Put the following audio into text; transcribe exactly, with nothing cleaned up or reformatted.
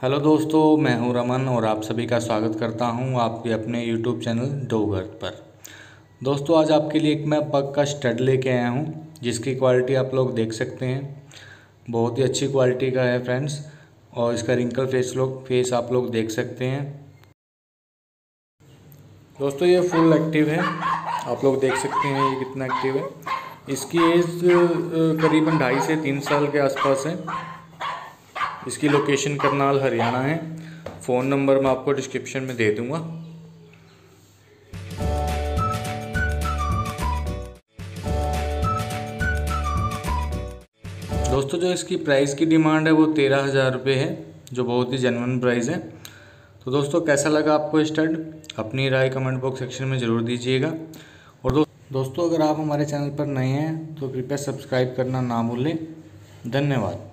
Hello दोस्तों, मैं हूं रमन और आप सभी का स्वागत करता हूं आपके अपने यूट्यूब चैनल डोगर पर। दोस्तों, आज आपके लिए एक मैं पग का स्टड लेके आया हूं जिसकी क्वालिटी आप लोग देख सकते हैं। बहुत ही अच्छी क्वालिटी का है फ्रेंड्स, और इसका रिंकल फेस लोग फेस आप लोग देख सकते हैं। दोस्तों, ये फुल एक्टिव है, आप लोग देख सकते हैं ये कितना एक्टिव है। इसकी एज करीबन ढाई से तीन साल के आसपास है। इसकी लोकेशन करनाल हरियाणा है। फ़ोन नंबर मैं आपको डिस्क्रिप्शन में दे दूंगा। दोस्तों, जो इसकी प्राइस की डिमांड है वो तेरह हज़ार रुपये है, जो बहुत ही जेन्युइन प्राइस है। तो दोस्तों, कैसा लगा आपको स्टड, अपनी राय कमेंट बॉक्स सेक्शन में ज़रूर दीजिएगा। और दो, दोस्तों अगर आप हमारे चैनल पर नए हैं तो कृपया सब्सक्राइब करना ना भूलें। धन्यवाद।